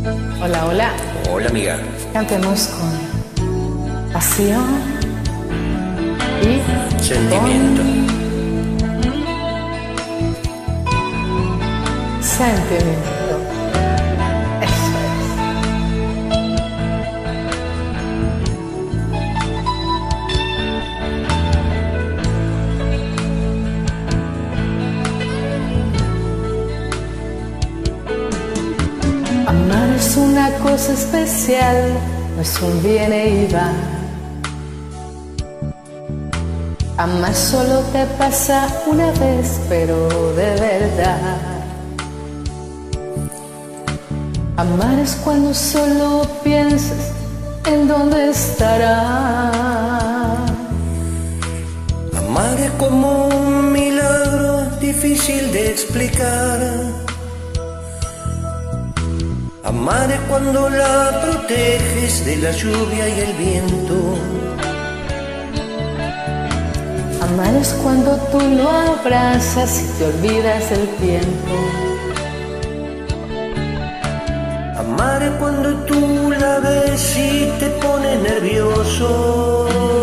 Hola, hola. Hola, amiga. Cantemos con pasión y Sentimiento. con sentimiento. Eso es. Amar es una cosa especial, no es un viene y va. Amar solo te pasa una vez, pero de verdad. Amar es cuando solo piensas en dónde estará. Amar es como un milagro difícil de explicar. Amar es cuando la proteges de la lluvia y el viento. Amar es cuando tú lo abrazas y te olvidas del tiempo. Amar es cuando tú la ves y te pone nervioso.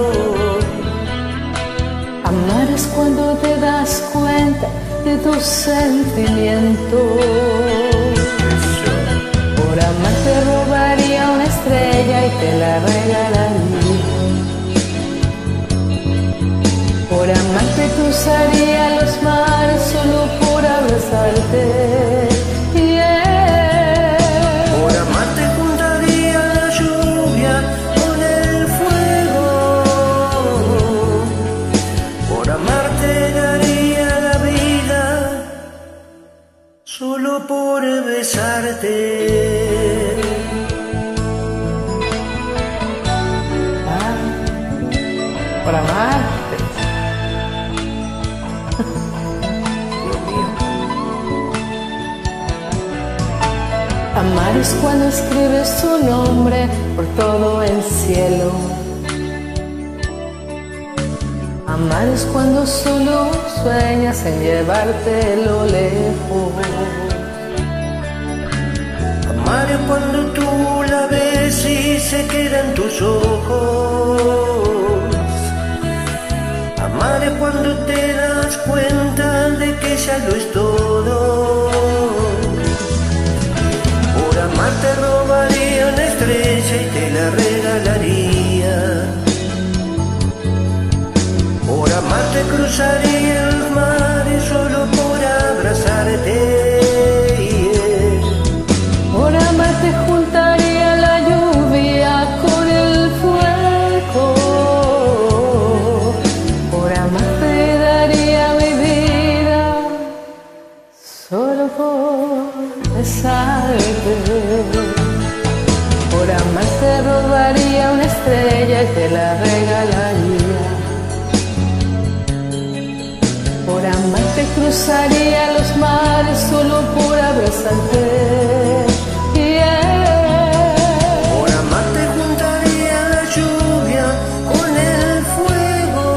Amar es cuando te das cuenta de tus sentimientos. Por amar te robaría una estrella y te la regalaría. Por amar te cruzaría los mares solo por abrazarte. Por amar te juntaría la lluvia con el fuego. Por amar te daría la vida solo por besarte. Por amarte. Dios mío. Amar es cuando escribes su nombre por todo el cielo. Amar es cuando solo sueñas en llevártelo lejos. Amar es cuando tú la ves y se queda en tus ojos. Amar es cuando te das cuenta de que ya lo es todo. Por amar te robaría una estrella y te la regalaría. Por amar te cruzaría el mar y solo por abrazarte. Por amar te juntaría la lluvia con el fuego. Por amar te daría mi vida solo por besarte. Por amar te robaría una estrella y te la regalaría. Por amar te cruzaría los mares solo por abrazarte. Por amar te juntaría la lluvia con el fuego.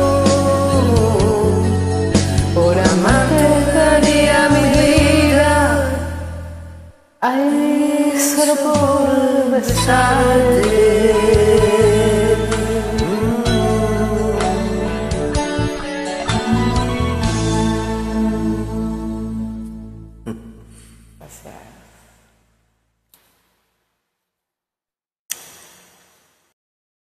Por amar te daría mi vida, ay, solo por besarte.